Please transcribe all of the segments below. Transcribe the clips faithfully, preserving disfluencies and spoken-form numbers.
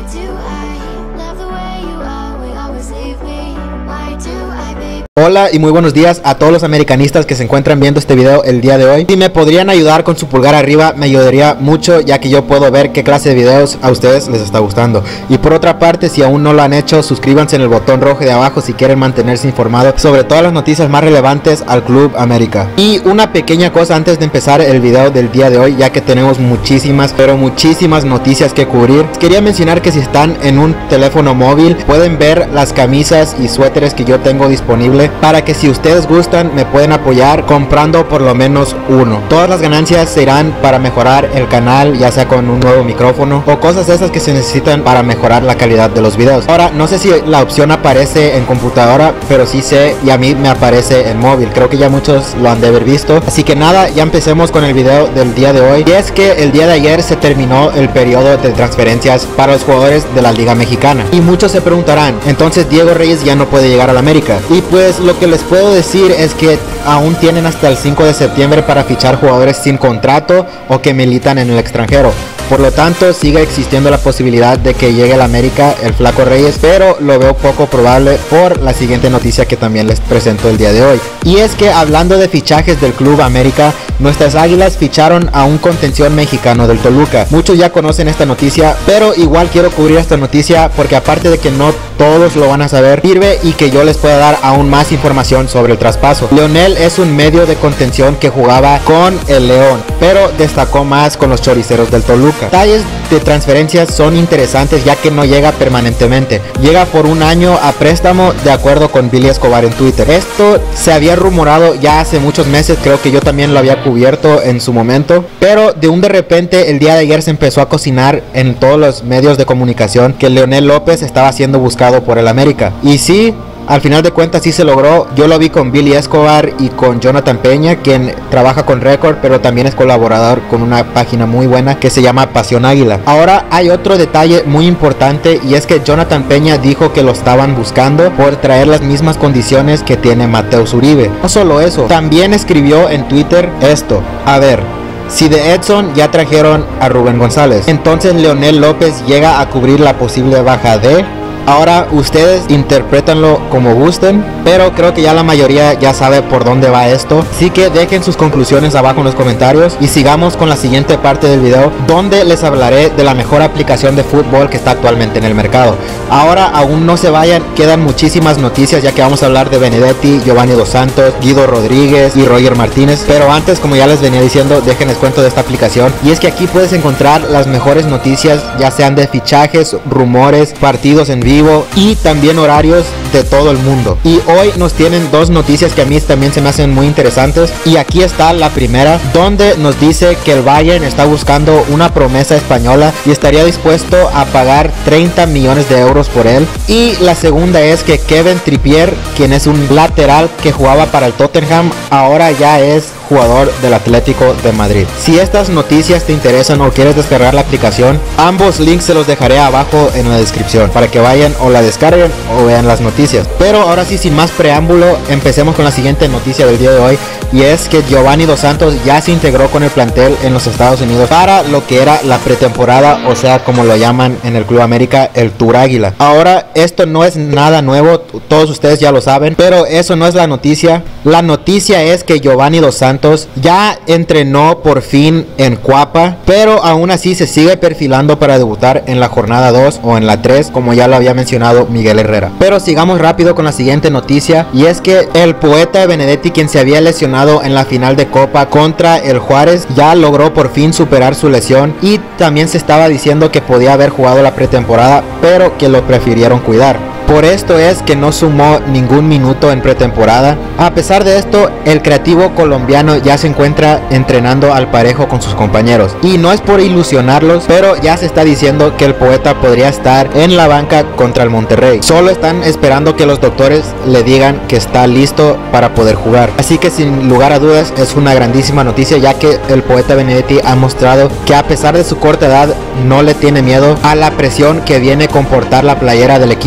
Hola y muy buenos días a todos los americanistas que se encuentran viendo este video el día de hoy. Si me podrían ayudar con su pulgar arriba, me ayudaría mucho, ya que yo puedo ver qué clase de videos a ustedes les está gustando. Y por otra parte, si aún no lo han hecho, suscríbanse en el botón rojo de abajo si quieren mantenerse informados sobre todas las noticias más relevantes al Club América. Y una pequeña cosa antes de empezar el video del día de hoy, ya que tenemos muchísimas, pero muchísimas noticias que cubrir. Quería mencionar que si están en un teléfono móvil, pueden ver las camisas y suéteres que yo tengo disponible, para que si ustedes gustan me pueden apoyar comprando por lo menos uno. Todas las ganancias se irán para mejorar el canal, ya sea con un nuevo micrófono o cosas esas que se necesitan para mejorar la calidad de los videos. Ahora, no sé si la opción aparece en computadora, pero sí sé, y a mí me aparece en móvil. Creo que ya muchos lo han de haber visto. Así que nada, ya empecemos con el video del día de hoy. Y es que el día de ayer se terminó el periodo de transferencias para los jugadores de la Liga Mexicana. Y muchos se preguntarán, entonces Diego Reyes ya no puede llegar a la América. Y pues lo que les puedo decir es que aún tienen hasta el cinco de septiembre para fichar jugadores sin contrato o que militan en el extranjero. Por lo tanto, sigue existiendo la posibilidad de que llegue a la América el Flaco Reyes, pero lo veo poco probable por la siguiente noticia que también les presento el día de hoy. Y es que hablando de fichajes del Club América, nuestras Águilas ficharon a un contención mexicano del Toluca. Muchos ya conocen esta noticia, pero igual quiero cubrir esta noticia porque aparte de que no todos lo van a saber, sirve y que yo les pueda dar aún más información sobre el traspaso. Leonel es un medio de contención que jugaba con el León, pero destacó más con los Choriceros del Toluca. Detalles de transferencias son interesantes ya que no llega permanentemente, llega por un año a préstamo de acuerdo con Billy Escobar en Twitter. Esto se había rumorado ya hace muchos meses, creo que yo también lo había cubierto en su momento, pero de un de repente el día de ayer se empezó a cocinar en todos los medios de comunicación que Leonel López estaba siendo buscado por el América. Y sí, al final de cuentas sí se logró. Yo lo vi con Billy Escobar y con Jonathan Peña, quien trabaja con Record, pero también es colaborador con una página muy buena que se llama Pasión Águila. Ahora hay otro detalle muy importante, y es que Jonathan Peña dijo que lo estaban buscando por traer las mismas condiciones que tiene Mateus Uribe. No solo eso, también escribió en Twitter esto: a ver, si de Edson ya trajeron a Rubén González, entonces Leonel López llega a cubrir la posible baja de... Ahora ustedes interprétanlo como gusten, pero creo que ya la mayoría ya sabe por dónde va esto. Así que dejen sus conclusiones abajo en los comentarios y sigamos con la siguiente parte del video, donde les hablaré de la mejor aplicación de fútbol que está actualmente en el mercado. Ahora aún no se vayan, quedan muchísimas noticias, ya que vamos a hablar de Benedetti, Giovanni Dos Santos, Guido Rodríguez y Roger Martínez. Pero antes, como ya les venía diciendo, déjenles cuento de esta aplicación. Y es que aquí puedes encontrar las mejores noticias, ya sean de fichajes, rumores, partidos en vivo y también horarios de todo el mundo. Y hoy nos tienen dos noticias que a mí también se me hacen muy interesantes, y aquí está la primera, donde nos dice que el Bayern está buscando una promesa española y estaría dispuesto a pagar treinta millones de euros por él. Y la segunda es que Kevin Trippier, quien es un lateral que jugaba para el Tottenham, ahora ya es jugador del Atlético de Madrid. Si estas noticias te interesan o quieres descargar la aplicación, ambos links se los dejaré abajo en la descripción para que vayan o la descarguen o vean las noticias. Pero ahora sí, sin más preámbulo, empecemos con la siguiente noticia del día de hoy, y es que Giovanni Dos Santos ya se integró con el plantel en los Estados Unidos para lo que era la pretemporada, o sea, como lo llaman en el Club América, el Tour Águila. Ahora, esto no es nada nuevo, todos ustedes ya lo saben, pero eso no es la noticia. La noticia es que Giovanni Dos Santos ya entrenó por fin en Cuapa, pero aún así se sigue perfilando para debutar en la jornada dos o en la tres, como ya lo había mencionado Miguel Herrera. Pero sigamos rápido con la siguiente noticia, y es que el poeta Benedetti, quien se había lesionado en la final de Copa contra el Juárez, ya logró por fin superar su lesión, y también se estaba diciendo que podía haber jugado la pretemporada, pero que lo prefirieron cuidar. Por esto es que no sumó ningún minuto en pretemporada. A pesar de esto, el creativo colombiano ya se encuentra entrenando al parejo con sus compañeros. Y no es por ilusionarlos, pero ya se está diciendo que el poeta podría estar en la banca contra el Monterrey. Solo están esperando que los doctores le digan que está listo para poder jugar. Así que sin lugar a dudas es una grandísima noticia, ya que el poeta Benedetti ha mostrado que a pesar de su corta edad no le tiene miedo a la presión que viene con portar la playera del equipo más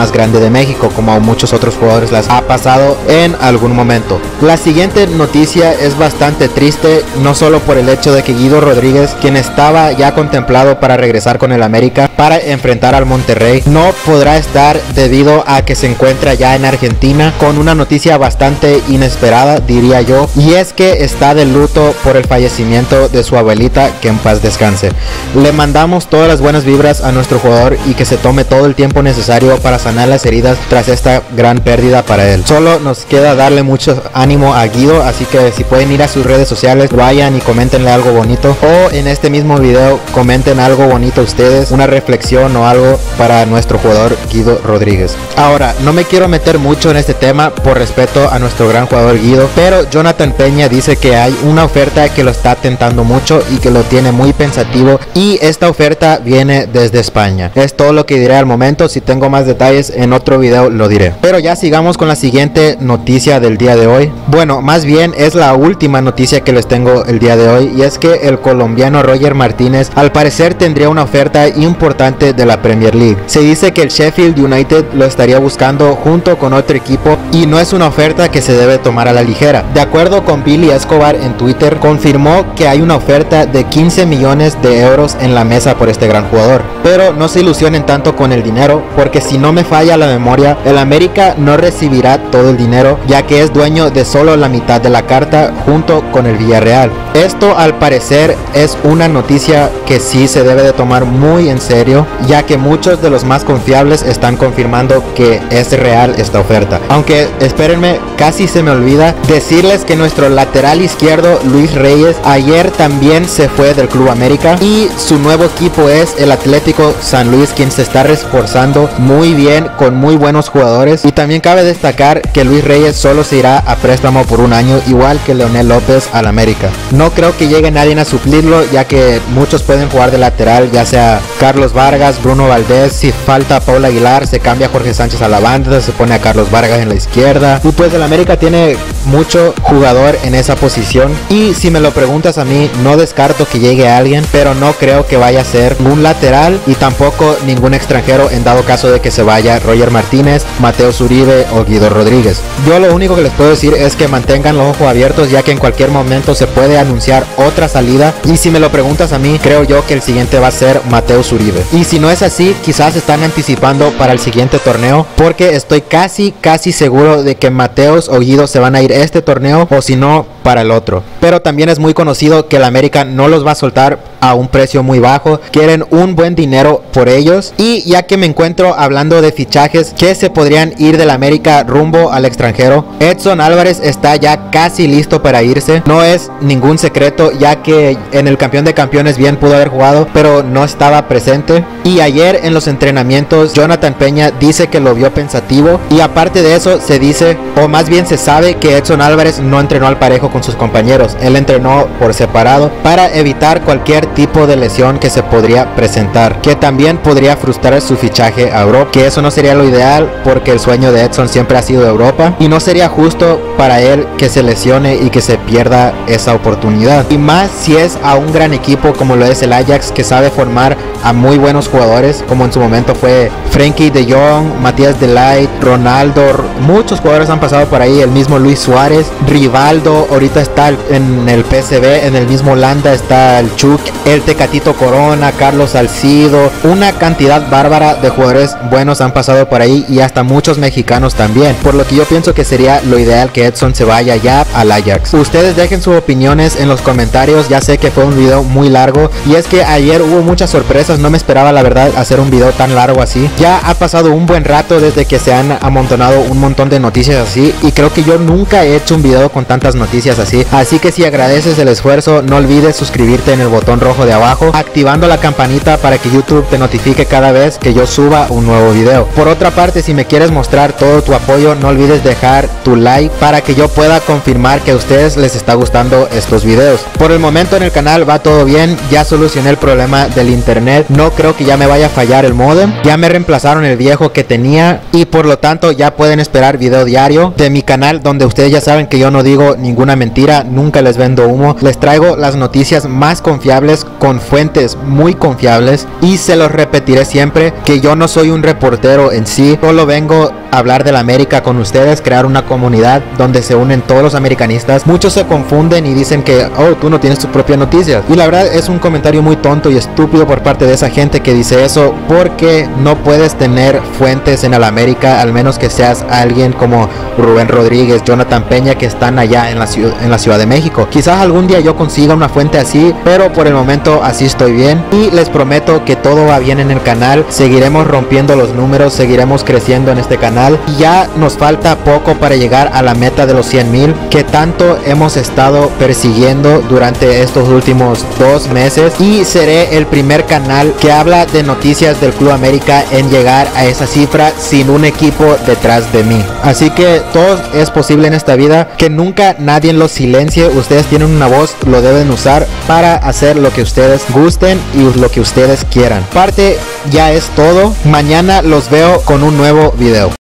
más grande de México, como a muchos otros jugadores las ha pasado en algún momento. La siguiente noticia es bastante triste, no solo por el hecho de que Guido Rodríguez, quien estaba ya contemplado para regresar con el América para enfrentar al Monterrey, no podrá estar debido a que se encuentra ya en Argentina con una noticia bastante inesperada, diría yo, y es que está de luto por el fallecimiento de su abuelita, que en paz descanse. Le mandamos todas las buenas vibras a nuestro jugador y que se tome todo el tiempo necesario para sanar las heridas tras esta gran pérdida para él. Solo nos queda darle mucho ánimo a Guido, así que si pueden ir a sus redes sociales, vayan y coméntenle algo bonito, o en este mismo video comenten algo bonito ustedes, una reflexión o algo para nuestro jugador Guido Rodríguez. Ahora, no me quiero meter mucho en este tema por respeto a nuestro gran jugador Guido, pero Jonathan Peña dice que hay una oferta que lo está tentando mucho y que lo tiene muy pensativo, y esta oferta viene desde España. Es todo lo que diré al momento. Si tengo más detalles en otro video lo diré, pero ya sigamos con la siguiente noticia del día de hoy. Bueno, más bien es la última noticia que les tengo el día de hoy, y es que el colombiano Roger Martínez al parecer tendría una oferta importante de la Premier League. Se dice que el Sheffield United lo estaría buscando junto con otro equipo, y no es una oferta que se debe tomar a la ligera. De acuerdo con Billy Escobar en Twitter, confirmó que hay una oferta de quince millones de euros en la mesa por este gran jugador, pero no se ilusionen tanto con el dinero, porque si no me falla la memoria, el América no recibirá todo el dinero, ya que es dueño de solo la mitad de la carta junto con el Villarreal. Esto al parecer es una noticia que sí se debe de tomar muy en serio, ya que muchos de los más confiables están confirmando que es real esta oferta. Aunque espérenme, casi se me olvida decirles que nuestro lateral izquierdo Luis Reyes ayer también se fue del Club América, y su nuevo equipo es el Atlético San Luis, quien se está reforzando muy bien con muy buenos jugadores. Y también cabe destacar que Luis Reyes solo se irá a préstamo por un año, igual que Leonel López al América. No creo que llegue nadie a suplirlo, ya que muchos pueden jugar de lateral, ya sea Carlos Vargas, Bruno Valdés. Si falta Paul Aguilar, se cambia a Jorge Sánchez a la banda, se pone a Carlos Vargas en la izquierda, y pues el América tiene mucho jugador en esa posición. Y si me lo preguntas a mí, no descarto que llegue alguien, pero no creo que vaya a ser un lateral y tampoco ningún extranjero en dado caso de que se vaya Roger Martínez, Mateo Zuribe o Guido Rodríguez. Yo lo único que les puedo decir es que mantengan los ojos abiertos, ya que en cualquier momento se puede anunciar otra salida, y si me lo preguntas a mí, creo yo que el siguiente va a ser Mateo Zuribe. Y si no es así, quizás están anticipando para el siguiente torneo, porque estoy casi casi seguro de que Mateos o Guido se van a ir este torneo, o si no para el otro. Pero también es muy conocido que el América no los va a soltar a un precio muy bajo, quieren un buen dinero por ellos. Y ya que me encuentro hablando de fichajes que se podrían ir del América rumbo al extranjero, Edson Álvarez está ya casi listo para irse. No es ningún secreto, ya que en el campeón de campeones bien pudo haber jugado, pero no estaba presente. Y ayer en los entrenamientos Jonathan Peña dice que lo vio pensativo, y aparte de eso se dice, o más bien se sabe, que Edson Álvarez no entrenó al parejo con sus compañeros. Él entrenó por separado para evitar cualquier tipo de lesión que se podría presentar, que también podría frustrar su fichaje a Europa, que eso no sería lo ideal, porque el sueño de Edson siempre ha sido Europa, y no sería justo para él que se lesione y que se pierda esa oportunidad, y más si es a un gran equipo como lo es el Ajax, que sabe formar a muy buenos jugadores, como en su momento fue Frenkie de Jong, Matías de Ligt, Ronaldo. Muchos jugadores han pasado por ahí, el mismo Luis Suárez, Rivaldo, ahorita está en el P S V, en el mismo Holanda está el Chuk, el Tecatito Corona, Carlos Salcido. Una cantidad bárbara de jugadores buenos han pasado por ahí, y hasta muchos mexicanos también, por lo que yo pienso que sería lo ideal que Edson se vaya ya al Ajax. Ustedes dejen sus opiniones en los comentarios, ya sé que fue un video muy largo, y es que ayer hubo muchas sorpresas, no me esperaba la verdad hacer un video tan largo así. Ya ha pasado un buen rato desde que se han amontonado un montón de noticias así, y creo que yo nunca he hecho un video con tantas noticias así, así que si agradeces el esfuerzo, no olvides suscribirte en el botón rojo de abajo, activando la campanita para que YouTube te notifique cada vez que yo suba un nuevo video. Por otra parte, si me quieres mostrar todo tu apoyo, no olvides dejar tu like para que yo pueda confirmar que a ustedes les está gustando estos videos. Por el momento en el canal va todo bien, ya solucioné el problema del internet, no creo que ya me vaya a fallar el modem, ya me reemplazaron el viejo que tenía, y por lo tanto ya pueden esperar video diario de mi canal, donde ustedes ya saben que yo no digo ninguna mentira, nunca les vendo humo, les traigo las noticias más confiables ustedes con fuentes muy confiables, y se los repetiré siempre que yo no soy un reportero en sí, solo vengo a hablar de la América con ustedes, crear una comunidad donde se unen todos los americanistas. Muchos se confunden y dicen que, oh, tú no tienes tus propias noticias, y la verdad es un comentario muy tonto y estúpido por parte de esa gente que dice eso, porque no puedes tener fuentes en el América al menos que seas alguien como Rubén Rodríguez, Jonathan Peña, que están allá en la, ciudad, en la Ciudad de México. Quizás algún día yo consiga una fuente así, pero por el momento así estoy bien, y les prometo que todo va bien en el canal. Seguiremos rompiendo los números, seguiremos creciendo en este canal, y ya nos falta poco para llegar a la meta de los cien mil que tanto hemos estado persiguiendo durante estos últimos dos meses, y seré el primer canal que habla de noticias del Club América en llegar a esa cifra sin un equipo detrás de mí. Así que todo es posible en esta vida, que nunca nadie los silencie. Ustedes tienen una voz, lo deben usar para hacer lo que ustedes gusten y lo que ustedes quieran. Parte ya es todo. Mañana los veo con un nuevo video.